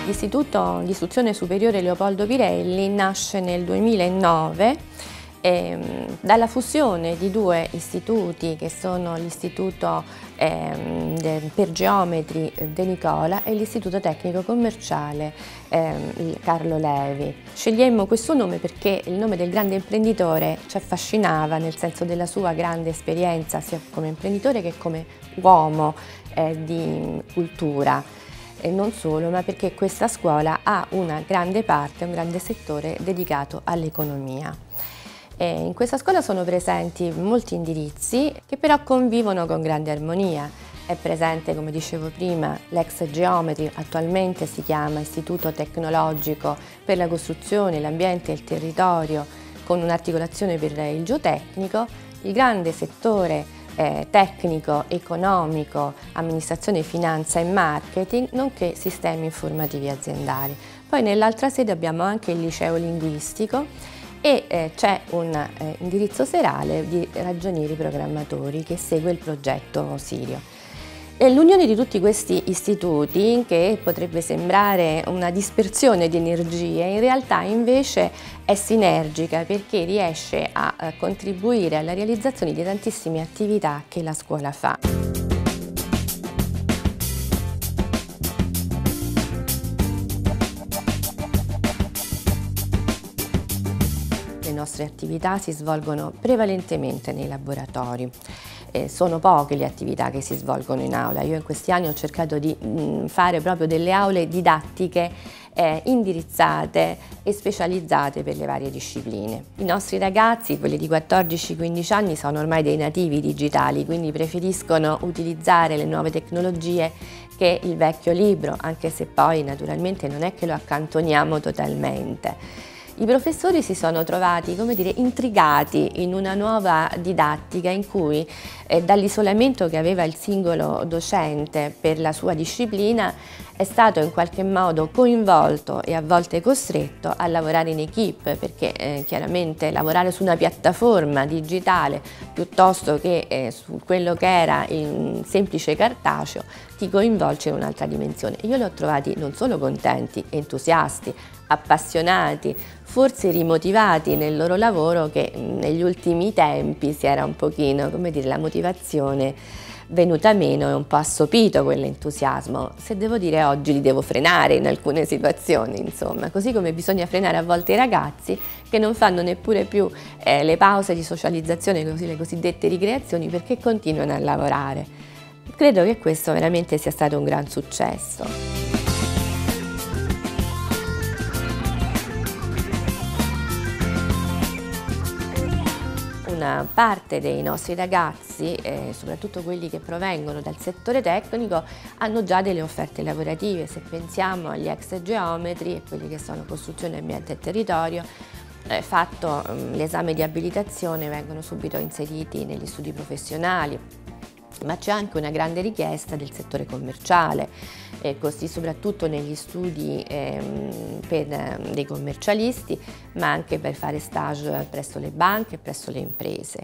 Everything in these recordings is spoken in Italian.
L'Istituto di Istruzione Superiore Leopoldo Pirelli nasce nel 2009 dalla fusione di due istituti che sono l'Istituto per Geometri De Nicola e l'Istituto Tecnico Commerciale Carlo Levi. Scegliemmo questo nome perché il nome del grande imprenditore ci affascinava, nel senso della sua grande esperienza sia come imprenditore che come uomo di cultura. E non solo, ma perché questa scuola ha una grande parte, un grande settore dedicato all'economia. In questa scuola sono presenti molti indirizzi che però convivono con grande armonia. È presente, come dicevo prima, l'ex Geometri, attualmente si chiama Istituto Tecnologico per la Costruzione, l'Ambiente e il Territorio, con un'articolazione per il geotecnico, il grande settore tecnico, economico, amministrazione, finanza e marketing, nonché sistemi informativi aziendali. Poi nell'altra sede abbiamo anche il liceo linguistico e c'è un indirizzo serale di ragionieri programmatori che segue il progetto Sirio. L'unione di tutti questi istituti, che potrebbe sembrare una dispersione di energie, in realtà invece è sinergica perché riesce a contribuire alla realizzazione di tantissime attività che la scuola fa. Le nostre attività si svolgono prevalentemente nei laboratori. Sono poche le attività che si svolgono in aula. Io in questi anni ho cercato di fare proprio delle aule didattiche indirizzate e specializzate per le varie discipline. I nostri ragazzi, quelli di 14-15 anni, sono ormai dei nativi digitali, quindi preferiscono utilizzare le nuove tecnologie che il vecchio libro, anche se poi naturalmente non è che lo accantoniamo totalmente. I professori si sono trovati, come dire, intrigati in una nuova didattica in cui dall'isolamento che aveva il singolo docente per la sua disciplina è stato in qualche modo coinvolto e a volte costretto a lavorare in equipe, perché chiaramente lavorare su una piattaforma digitale piuttosto che su quello che era il semplice cartaceo ti coinvolge in un'altra dimensione. Io li ho trovati non solo contenti, entusiasti, appassionati, forse rimotivati nel loro lavoro, che negli ultimi tempi si era un pochino, come dire, la motivazione venuta meno e un po' assopito quell'entusiasmo. Se devo dire oggi li devo frenare in alcune situazioni, insomma, così come bisogna frenare a volte i ragazzi che non fanno neppure più le pause di socializzazione, così le cosiddette ricreazioni, perché continuano a lavorare. Credo che questo veramente sia stato un gran successo. Una parte dei nostri ragazzi, soprattutto quelli che provengono dal settore tecnico, hanno già delle offerte lavorative. Se pensiamo agli ex geometri e quelli che sono costruzione, ambiente e territorio, fatto l'esame di abilitazione vengono subito inseriti negli studi professionali. Ma c'è anche una grande richiesta del settore commerciale, così soprattutto negli studi per dei commercialisti, ma anche per fare stage presso le banche e presso le imprese.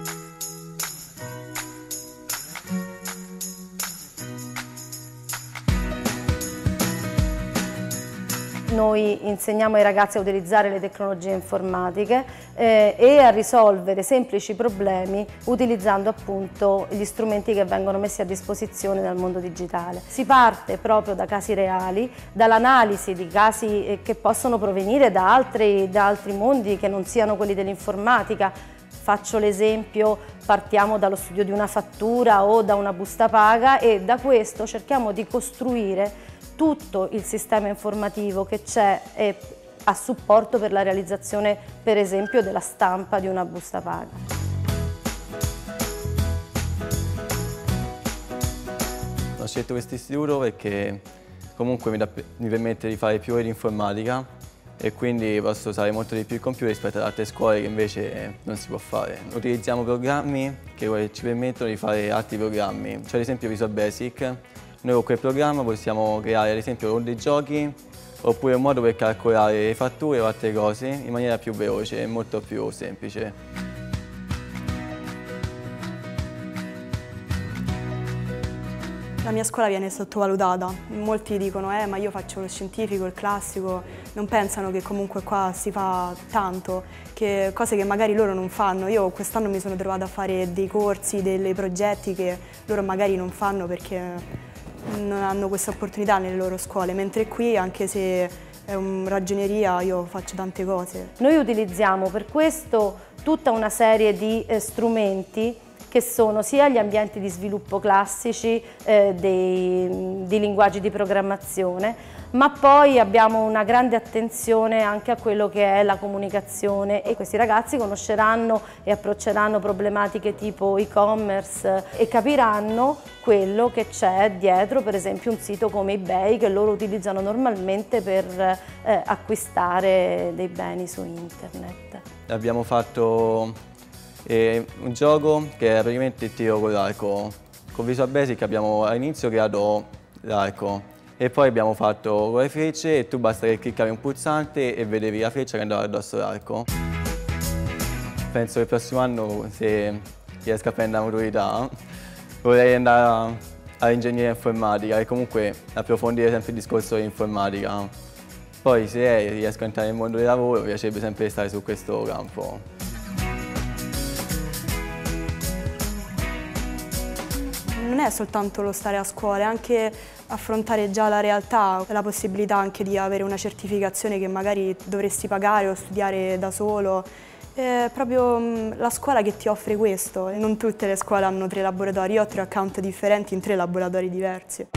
Noi insegniamo ai ragazzi a utilizzare le tecnologie informatiche e a risolvere semplici problemi utilizzando appunto gli strumenti che vengono messi a disposizione dal mondo digitale. Si parte proprio da casi reali, dall'analisi di casi che possono provenire da altri mondi che non siano quelli dell'informatica. Faccio l'esempio, partiamo dallo studio di una fattura o da una busta paga e da questo cerchiamo di costruire tutto il sistema informativo che c'è a supporto per la realizzazione, per esempio, della stampa di una busta paga. Ho scelto questo istituto perché comunque mi permette di fare più ore di informatica e quindi posso usare molto di più il computer rispetto ad altre scuole che invece non si può fare. Utilizziamo programmi che ci permettono di fare altri programmi, cioè ad esempio Visual Basic. Noi con quel programma possiamo creare ad esempio dei giochi oppure un modo per calcolare le fatture o altre cose in maniera più veloce e molto più semplice. La mia scuola viene sottovalutata, molti dicono ma io faccio lo scientifico, il classico, non pensano che comunque qua si fa tanto, che cose che magari loro non fanno. Io quest'anno mi sono trovata a fare dei corsi, dei progetti che loro magari non fanno perché non hanno questa opportunità nelle loro scuole, mentre qui, anche se è ragioneria, io faccio tante cose. Noi utilizziamo per questo tutta una serie di strumenti che sono sia gli ambienti di sviluppo classici di linguaggi di programmazione, ma poi abbiamo una grande attenzione anche a quello che è la comunicazione, e questi ragazzi conosceranno e approcceranno problematiche tipo e-commerce e capiranno quello che c'è dietro, per esempio un sito come eBay che loro utilizzano normalmente per acquistare dei beni su internet. Abbiamo fatto un gioco che era praticamente il tiro con l'arco. Con Visual Basic abbiamo all'inizio creato l'arco e poi abbiamo fatto con le frecce e tu basta che cliccavi un pulsante e vedevi la freccia che andava addosso all'arco. Penso che il prossimo anno, se riesco a prendere la maturità, vorrei andare all'ingegneria informatica e comunque approfondire sempre il discorso dell'informatica. Poi se riesco a entrare nel mondo del lavoro mi piacerebbe sempre stare su questo campo. Non è soltanto lo stare a scuola, è anche affrontare già la realtà, la possibilità anche di avere una certificazione che magari dovresti pagare o studiare da solo. È proprio la scuola che ti offre questo. Non tutte le scuole hanno 3 laboratori, io ho 3 account differenti in 3 laboratori diversi.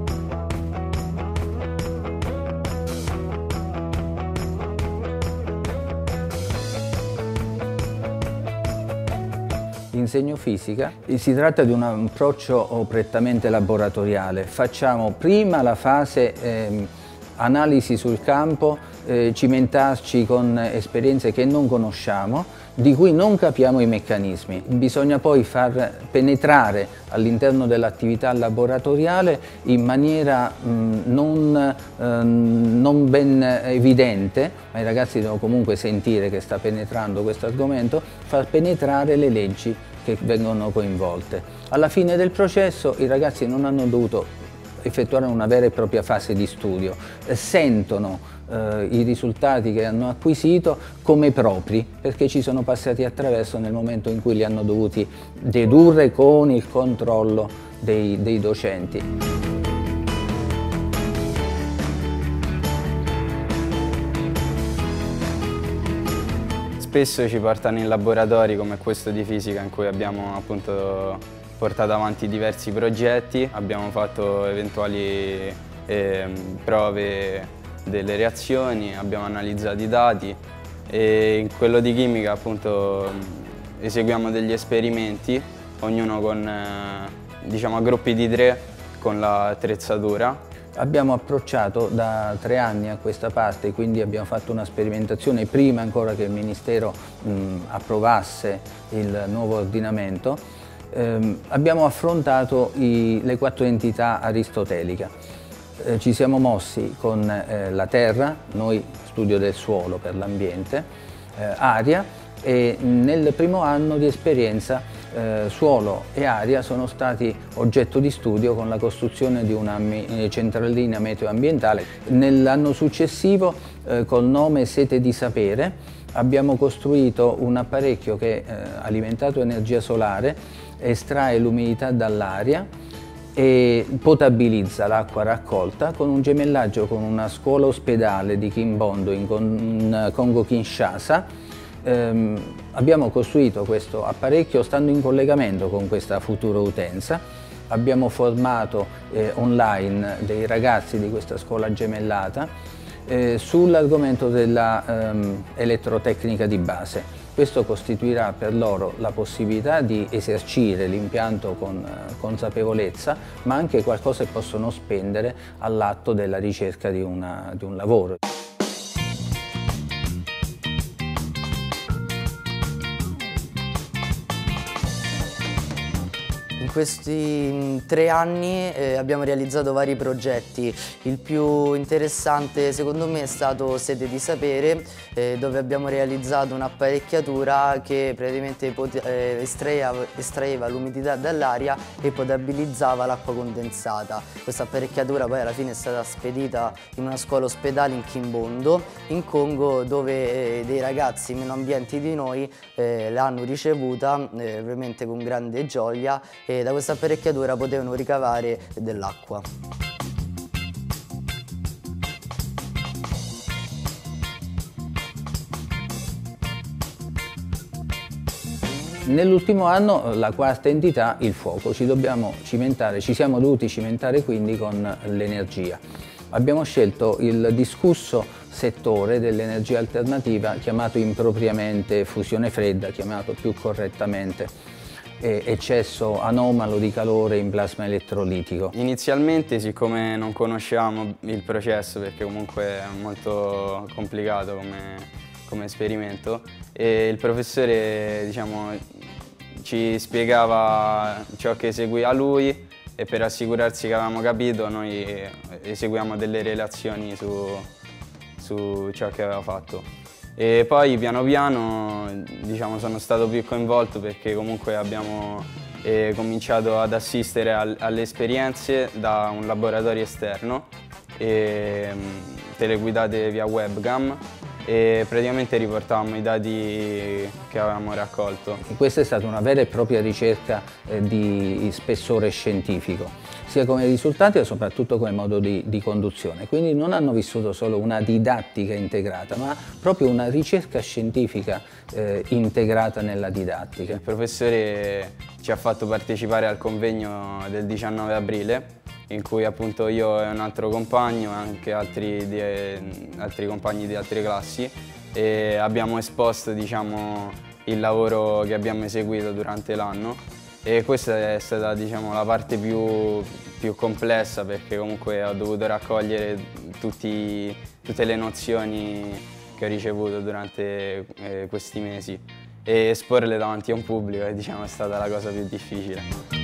Insegno fisica, si tratta di un approccio prettamente laboratoriale. Facciamo prima la fase analisi sul campo, cimentarci con esperienze che non conosciamo, di cui non capiamo i meccanismi. Bisogna poi far penetrare all'interno dell'attività laboratoriale in maniera non ben evidente, ma i ragazzi devono comunque sentire che sta penetrando questo argomento, far penetrare le leggi che vengono coinvolte. Alla fine del processo i ragazzi non hanno dovuto effettuare una vera e propria fase di studio, sentono i risultati che hanno acquisito come propri, perché ci sono passati attraverso nel momento in cui li hanno dovuti dedurre con il controllo dei docenti. Spesso ci portano in laboratori come questo di fisica in cui abbiamo appunto portato avanti diversi progetti, abbiamo fatto eventuali prove delle reazioni, abbiamo analizzato i dati e in quello di chimica appunto eseguiamo degli esperimenti, ognuno con diciamo a gruppi di 3 con l'attrezzatura. Abbiamo approcciato da 3 anni a questa parte, quindi abbiamo fatto una sperimentazione prima ancora che il Ministero approvasse il nuovo ordinamento. Abbiamo affrontato le 4 entità aristoteliche. Ci siamo mossi con la terra, noi studio del suolo per l'ambiente, aria, e nel primo anno di esperienza suolo e aria sono stati oggetto di studio con la costruzione di una centralina meteoambientale. Nell'anno successivo, col nome Sete di Sapere, abbiamo costruito un apparecchio che, alimentato a energia solare, estrae l'umidità dall'aria e potabilizza l'acqua raccolta con un gemellaggio con una scuola ospedale di Kimbondo in Congo-Kinshasa. Abbiamo costruito questo apparecchio stando in collegamento con questa futura utenza. Abbiamo formato online dei ragazzi di questa scuola gemellata sull'argomento della elettrotecnica di base. Questo costituirà per loro la possibilità di esercire l'impianto con consapevolezza, ma anche qualcosa che possono spendere all'atto della ricerca di un lavoro. In questi 3 anni abbiamo realizzato vari progetti. Il più interessante secondo me è stato Sete di Sapere, dove abbiamo realizzato un'apparecchiatura che praticamente estraeva l'umidità dall'aria e potabilizzava l'acqua condensata. Questa apparecchiatura poi alla fine è stata spedita in una scuola ospedale in Kimbondo, in Congo, dove dei ragazzi meno ambienti di noi l'hanno ricevuta ovviamente con grande gioia, e da questa apparecchiatura potevano ricavare dell'acqua. Nell'ultimo anno la quarta entità, il fuoco, ci siamo dovuti cimentare quindi con l'energia. Abbiamo scelto il discusso settore dell'energia alternativa, chiamato impropriamente fusione fredda, chiamato più correttamente eccesso anomalo di calore in plasma elettrolitico. Inizialmente, siccome non conoscevamo il processo, perché comunque è molto complicato come esperimento, e il professore, diciamo, ci spiegava ciò che eseguiva lui, e per assicurarsi che avevamo capito noi eseguiamo delle relazioni su ciò che aveva fatto. E poi piano piano, diciamo, sono stato più coinvolto, perché comunque abbiamo cominciato ad assistere alle esperienze da un laboratorio esterno, teleguidate via webcam, e praticamente riportavamo i dati che avevamo raccolto. Questa è stata una vera e propria ricerca di spessore scientifico, sia come risultati ma soprattutto come modo di conduzione. Quindi non hanno vissuto solo una didattica integrata, ma proprio una ricerca scientifica integrata nella didattica. Il professore ci ha fatto partecipare al convegno del 19 aprile, in cui appunto io e un altro compagno, anche altri compagni di altre classi, e abbiamo esposto, diciamo, il lavoro che abbiamo eseguito durante l'anno, e questa è stata, diciamo, la parte più complessa, perché comunque ho dovuto raccogliere tutte le nozioni che ho ricevuto durante questi mesi e esporle davanti a un pubblico, e diciamo è stata la cosa più difficile.